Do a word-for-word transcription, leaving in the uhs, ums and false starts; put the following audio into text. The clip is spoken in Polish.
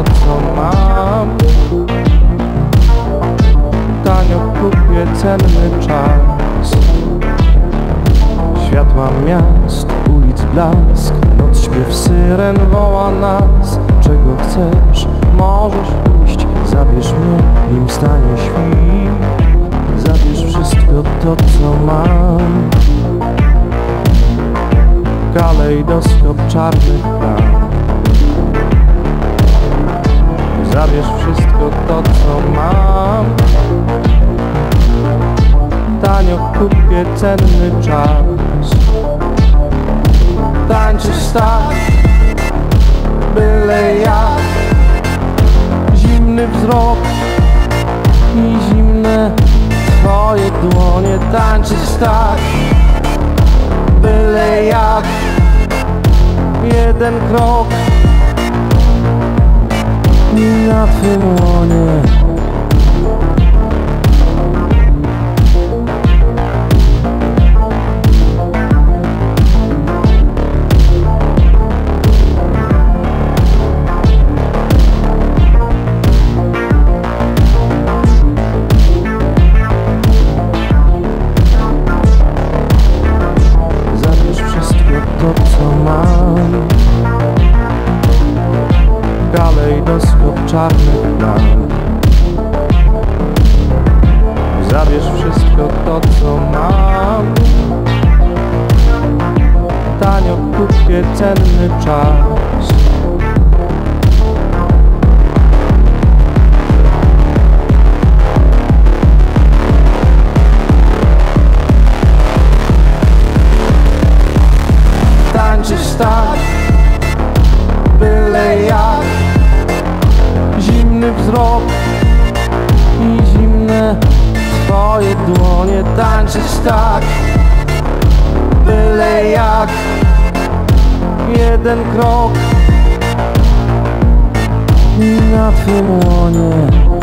co mam. Tanio kupię cenny czas. Światła miast, ulic blask, noc śpiew syren woła nas. Czego chcesz, możesz iść, zabierz mnie, nim stanie świt. Zabierz wszystko to, co mam. Kalejdoskop czarnych plam. Zabierz wszystko to, co mam. Tanio kupię cenny czas. Tańczysz tak, byle jak. Zimny wzrok i zimne twoje dłonie. Tańczysz tak, byle jak. Jeden krok i na twym łonie. To, co mam. Kalejdoskop czarnych plam. Zabierz wszystko to, co mam. Tanio kupię cenny czas. Tańczysz tak, byle jak. Zimny wzrok i zimne twoje dłonie. Tańczysz tak, byle jak. Jeden krok i na twym łonie.